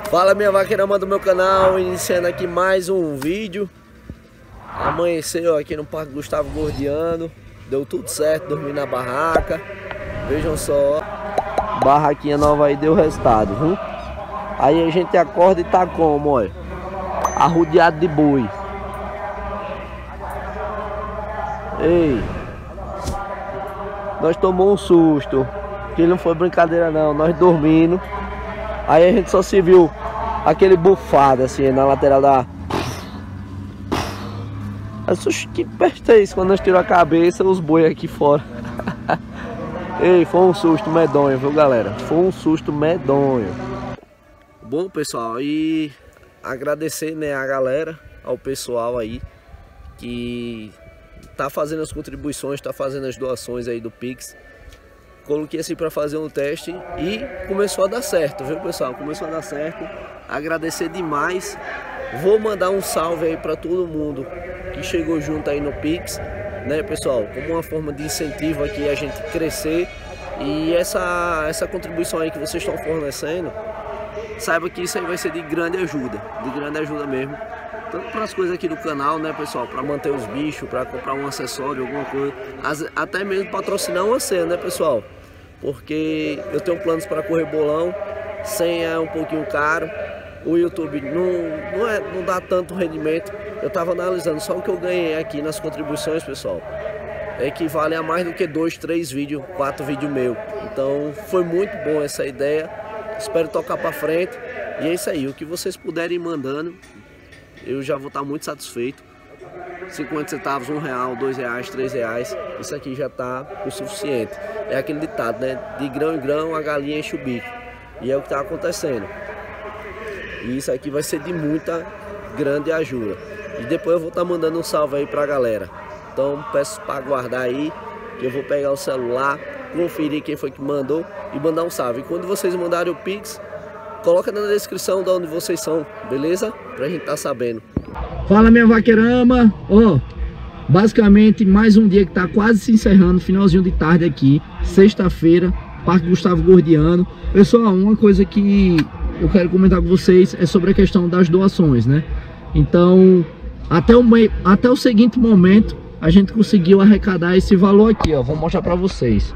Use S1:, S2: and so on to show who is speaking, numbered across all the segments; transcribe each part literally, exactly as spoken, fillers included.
S1: Fala, minha vaqueirama do meu canal, iniciando aqui mais um vídeo. Amanheceu aqui no Parque Gustavo Gordiano, deu tudo certo, dormi na barraca. Vejam só, barraquinha nova aí deu resultado, viu? Aí a gente acorda e tá como, olha, arrodeado de boi. Ei, nós tomamos um susto, que não foi brincadeira não, nós dormindo. Aí a gente só se viu aquele bufado assim na lateral da... Acho que perto é isso, quando nós tiramos a cabeça, os boi aqui fora. Ei, foi um susto medonho, viu, galera? Foi um susto medonho. Bom, pessoal, e agradecer, né, a galera, ao pessoal aí que tá fazendo as contribuições, tá fazendo as doações aí do Pix. Coloquei assim para fazer um teste e começou a dar certo, viu, pessoal? Começou a dar certo. Agradecer demais. Vou mandar um salve aí para todo mundo que chegou junto aí no Pix, né, pessoal? Como uma forma de incentivo aqui a gente crescer. E essa, essa contribuição aí que vocês estão fornecendo, saiba que isso aí vai ser de grande ajuda, de grande ajuda mesmo. Tanto para as coisas aqui do canal, né, pessoal? Para manter os bichos, para comprar um acessório, alguma coisa. As, até mesmo patrocinar uma cena, né, pessoal? Porque eu tenho planos para correr bolão, sem é um pouquinho caro. O YouTube não, não, é, não dá tanto rendimento. Eu estava analisando só o que eu ganhei aqui nas contribuições, pessoal. Equivale a mais do que dois, três vídeos, quatro vídeos meus. Então foi muito bom essa ideia. Espero tocar para frente. E é isso aí, o que vocês puderem ir mandando, eu já vou estar muito satisfeito. cinquenta centavos, um real, dois reais, três reais, isso aqui já está o suficiente. É aquele ditado, né? De grão em grão a galinha enche o bico. E é o que está acontecendo. E isso aqui vai ser de muita grande ajuda. E depois eu vou estar mandando um salve aí pra galera. Então peço para aguardar aí, que eu vou pegar o celular, conferir quem foi que mandou e mandar um salve. E quando vocês mandarem o Pix, coloca na descrição de onde vocês são, beleza? Pra gente estar sabendo.
S2: Fala, minha vaqueirama, ó, oh, basicamente mais um dia que tá quase se encerrando, finalzinho de tarde aqui, sexta-feira, Parque Gustavo Gordiano. Pessoal, uma coisa que eu quero comentar com vocês é sobre a questão das doações, né? Então, até o, meio, até o seguinte momento, a gente conseguiu arrecadar esse valor aqui, ó, vou mostrar pra vocês.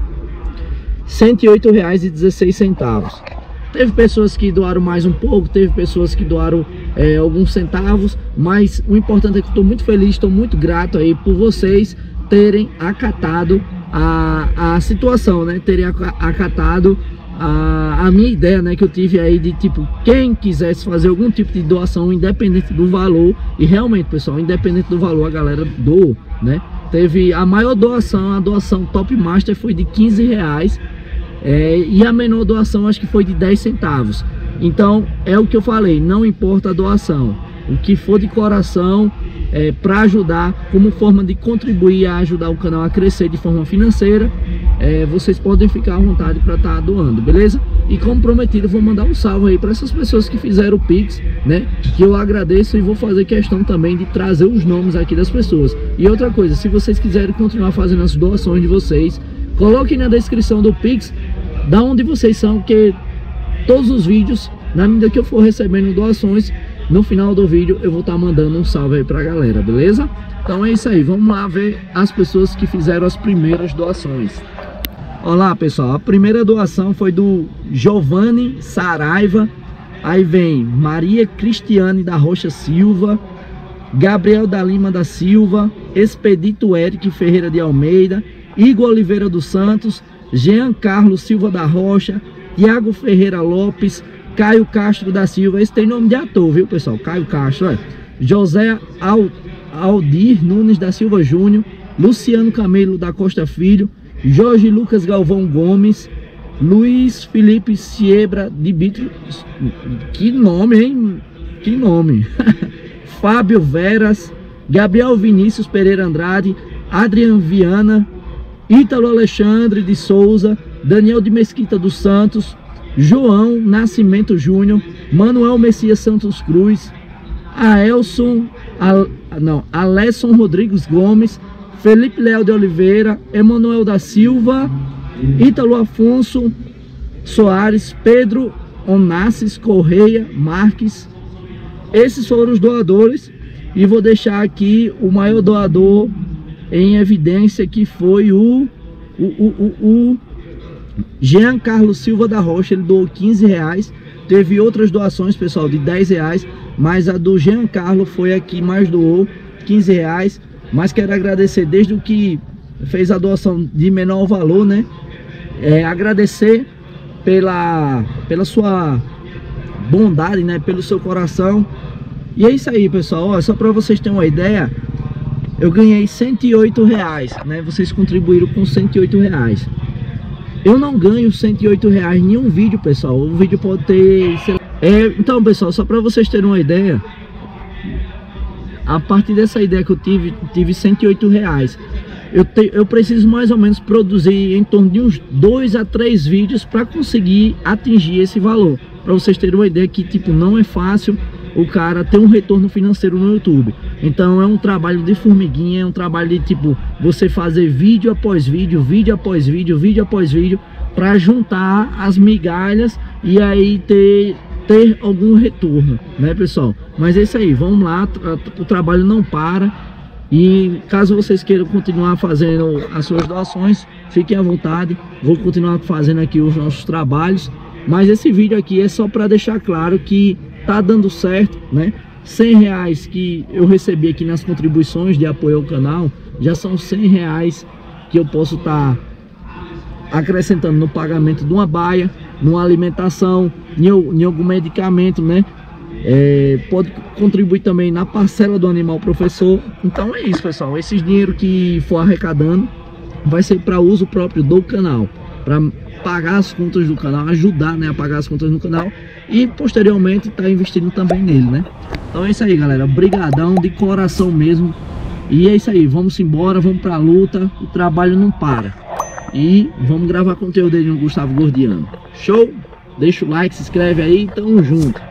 S2: cento e oito reais e dezesseis centavos. Teve pessoas que doaram mais um pouco, teve pessoas que doaram é, alguns centavos, mas o importante é que eu estou muito feliz, estou muito grato aí por vocês terem acatado a, a situação, né? Terem acatado a, a minha ideia, né? Que eu tive aí de tipo, quem quisesse fazer algum tipo de doação, independente do valor, e realmente, pessoal, independente do valor, a galera doou, né? Teve a maior doação, a doação Top Master foi de quinze reais. É, e a menor doação acho que foi de dez centavos. Então é o que eu falei, não importa a doação, o que for de coração é, para ajudar, como forma de contribuir a ajudar o canal a crescer de forma financeira, é, vocês podem ficar à vontade para estar tá doando, beleza? E como prometido, eu vou mandar um salve aí para essas pessoas que fizeram o Pix, né? Que eu agradeço e vou fazer questão também de trazer os nomes aqui das pessoas. E outra coisa, se vocês quiserem continuar fazendo as doações de vocês, coloquem na descrição do Pix da onde vocês são, porque todos os vídeos, na medida que eu for recebendo doações, no final do vídeo eu vou estar mandando um salve aí pra galera, beleza? Então é isso aí, vamos lá ver as pessoas que fizeram as primeiras doações. Olá, pessoal, a primeira doação foi do Giovanni Saraiva, aí vem Maria Cristiane da Rocha Silva, Gabriel da Lima da Silva, Expedito Eric Ferreira de Almeida, Igor Oliveira dos Santos, Jean Carlos Silva da Rocha, Tiago Ferreira Lopes, Caio Castro da Silva. Esse tem nome de ator, viu, pessoal? Caio Castro, é. José Aldir Nunes da Silva Júnior, Luciano Camelo da Costa Filho, Jorge Lucas Galvão Gomes, Luiz Felipe Siebra de Bitro. Que nome, hein? Que nome. Fábio Veras, Gabriel Vinícius Pereira Andrade, Adrian Viana, Ítalo Alexandre de Souza, Daniel de Mesquita dos Santos, João Nascimento Júnior, Manuel Messias Santos Cruz, Aelson, Al, não, Alesson Rodrigues Gomes, Felipe Leal de Oliveira, Emanuel da Silva, Ítalo Afonso Soares, Pedro Onassis Correia Marques. Esses foram os doadores. E vou deixar aqui o maior doador em evidência, que foi o, o, o, o, o Jean Carlos Silva da Rocha. Ele doou quinze reais. Teve outras doações, pessoal, de dez reais, mas a do Jean Carlos foi a que mais doou, quinze reais. Mas quero agradecer desde o que fez a doação de menor valor, né? É, agradecer pela, pela sua bondade, né? Pelo seu coração. E é isso aí, pessoal. Ó, só para vocês terem uma ideia, eu ganhei cento e oito reais, né? Vocês contribuíram com cento e oito reais. Eu não ganho cento e oito reais em um vídeo, pessoal. O vídeo pode ter... Sei lá. É, então, pessoal, só para vocês terem uma ideia, a partir dessa ideia que eu tive, tive cento e oito reais. Eu, te, eu preciso mais ou menos produzir em torno de uns dois a três vídeos para conseguir atingir esse valor. Para vocês terem uma ideia que, tipo, não é fácil o cara ter um retorno financeiro no YouTube. Então é um trabalho de formiguinha, é um trabalho de, tipo, você fazer vídeo após vídeo, vídeo após vídeo, vídeo após vídeo, para juntar as migalhas e aí ter, ter algum retorno, né, pessoal? Mas é isso aí, vamos lá, o trabalho não para. E caso vocês queiram continuar fazendo as suas doações, fiquem à vontade. Vou continuar fazendo aqui os nossos trabalhos. Mas esse vídeo aqui é só para deixar claro que tá dando certo, né? cem reais que eu recebi aqui nas contribuições de apoio ao canal, já são cem reais que eu posso estar tá acrescentando no pagamento de uma baia, numa alimentação, em, em algum medicamento, né? É, pode contribuir também na parcela do Animal Professor. Então é isso, pessoal. Esse dinheiro que for arrecadando vai ser para uso próprio do canal, para pagar as contas do canal, ajudar, né, a pagar as contas do canal e posteriormente tá investindo também nele, né? Então é isso aí, galera. Brigadão de coração mesmo. E é isso aí, vamos embora, vamos pra luta. O trabalho não para. E vamos gravar conteúdo dele no Gustavo Gordiano. Show? Deixa o like, se inscreve aí, tamo junto.